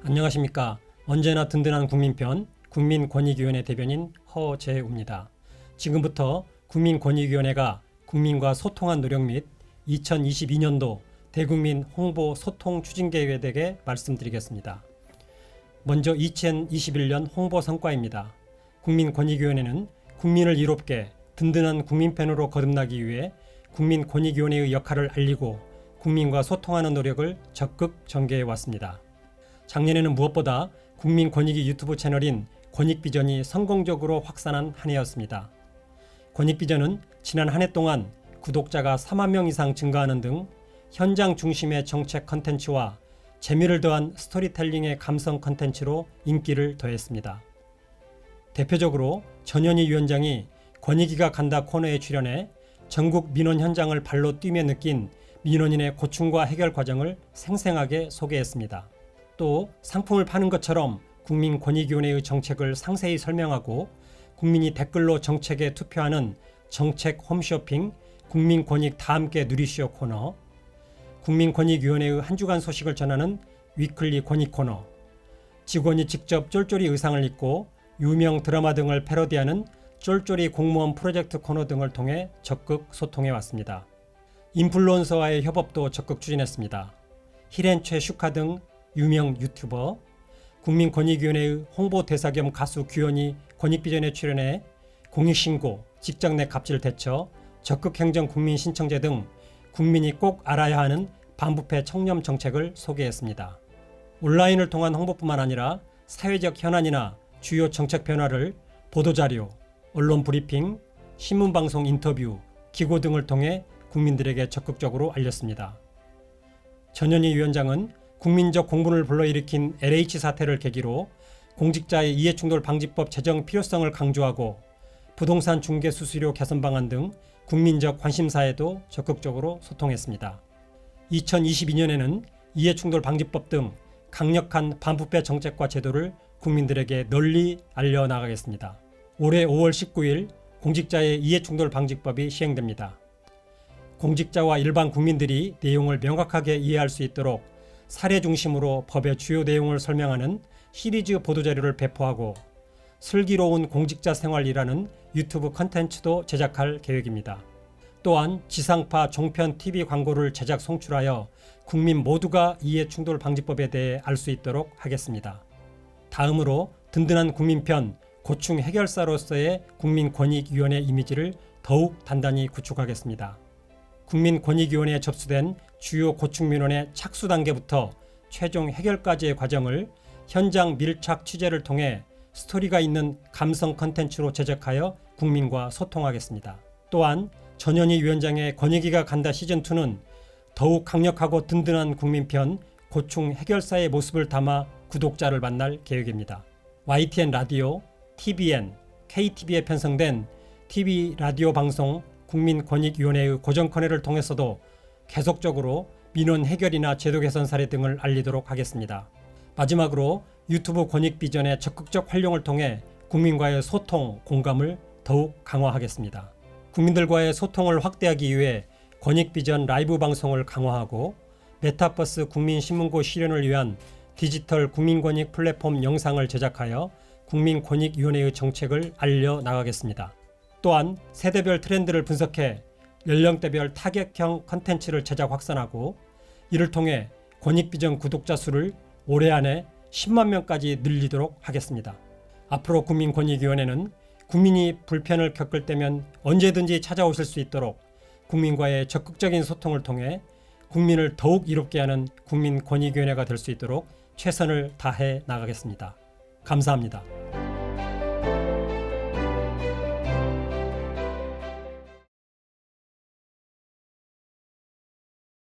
안녕하십니까. 언제나 든든한 국민편 국민권익위원회 대변인 허재우입니다. 지금부터 국민권익위원회가 국민과 소통한 노력 및 2022년도 대국민 홍보 소통 추진계획에 대해 말씀드리겠습니다. 먼저 2021년 홍보 성과입니다. 국민권익위원회는 국민을 이롭게 든든한 국민편으로 거듭나기 위해 국민권익위원회의 역할을 알리고 국민과 소통하는 노력을 적극 전개해 왔습니다. 작년에는 무엇보다 국민권익위 유튜브 채널인 권익비전이 성공적으로 확산한 한 해였습니다. 권익비전은 지난 한 해 동안 구독자가 4만 명 이상 증가하는 등 현장 중심의 정책 컨텐츠와 재미를 더한 스토리텔링의 감성 컨텐츠로 인기를 더했습니다. 대표적으로 전현희 위원장이 권익위가 간다 코너에 출연해 전국 민원 현장을 발로 뛰며 느낀 민원인의 고충과 해결 과정을 생생하게 소개했습니다. 또 상품을 파는 것처럼 국민권익위원회의 정책을 상세히 설명하고 국민이 댓글로 정책에 투표하는 정책 홈쇼핑 국민권익 다함께 누리시오 코너, 국민권익위원회의 한 주간 소식을 전하는 위클리 권익 코너, 직원이 직접 쫄쫄이 의상을 입고 유명 드라마 등을 패러디하는 쫄쫄이 공무원 프로젝트 코너 등을 통해 적극 소통해 왔습니다. 인플루언서와의 협업도 적극 추진했습니다. 히렌최 슈카 등 유명 유튜버, 국민권익위원회의 홍보대사 겸 가수 규현이 권익비전에 출연해 공익신고, 직장 내 갑질 대처, 적극행정 국민신청제 등 국민이 꼭 알아야 하는 반부패 청렴 정책을 소개했습니다. 온라인을 통한 홍보뿐만 아니라 사회적 현안이나 주요 정책 변화를 보도자료, 언론 브리핑, 신문방송 인터뷰, 기고 등을 통해 국민들에게 적극적으로 알렸습니다. 전현희 위원장은 국민적 공분을 불러일으킨 LH 사태를 계기로 공직자의 이해충돌 방지법 제정 필요성을 강조하고 부동산 중개 수수료 개선 방안 등 국민적 관심사에도 적극적으로 소통했습니다. 2022년에는 이해충돌 방지법 등 강력한 반부패 정책과 제도를 국민들에게 널리 알려나가겠습니다. 올해 5월 19일 공직자의 이해충돌 방지법이 시행됩니다. 공직자와 일반 국민들이 내용을 명확하게 이해할 수 있도록 사례 중심으로 법의 주요 내용을 설명하는 시리즈 보도자료를 배포하고 슬기로운 공직자 생활이라는 유튜브 컨텐츠도 제작할 계획입니다. 또한 지상파 종편 TV 광고를 제작 송출하여 국민 모두가 이해충돌 방지법에 대해 알 수 있도록 하겠습니다. 다음으로 든든한 국민편 고충 해결사로서의 국민권익위원회 이미지를 더욱 단단히 구축하겠습니다. 국민권익위원회에 접수된 주요 고충 민원의 착수 단계부터 최종 해결까지의 과정을 현장 밀착 취재를 통해 스토리가 있는 감성 컨텐츠로 제작하여 국민과 소통하겠습니다. 또한 전현희 위원장의 권익위가 간다 시즌2는 더욱 강력하고 든든한 국민편 고충 해결사의 모습을 담아 구독자를 만날 계획입니다. YTN 라디오, TVN, KTV에 편성된 TV 라디오 방송 국민권익위원회의 고정 코너를 통해서도 계속적으로 민원 해결이나 제도 개선 사례 등을 알리도록 하겠습니다. 마지막으로 유튜브 권익비전의 적극적 활용을 통해 국민과의 소통, 공감을 더욱 강화하겠습니다. 국민들과의 소통을 확대하기 위해 권익비전 라이브 방송을 강화하고 메타버스 국민신문고 실현을 위한 디지털 국민권익 플랫폼 영상을 제작하여 국민권익위원회의 정책을 알려나가겠습니다. 또한 세대별 트렌드를 분석해 연령대별 타겟형 컨텐츠를 제작 확산하고 이를 통해 권익비전 구독자 수를 올해 안에 10만 명까지 늘리도록 하겠습니다. 앞으로 국민권익위원회는 국민이 불편을 겪을 때면 언제든지 찾아오실 수 있도록 국민과의 적극적인 소통을 통해 국민을 더욱 이롭게 하는 국민권익위원회가 될 수 있도록 최선을 다해 나가겠습니다. 감사합니다.